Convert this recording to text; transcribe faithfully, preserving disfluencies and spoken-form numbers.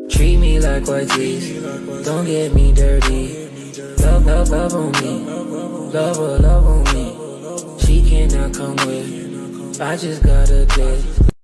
Treat me like white tees, don't get me dirty. Love, love, love on me, love her, love on me. She cannot come with, I just got a dick.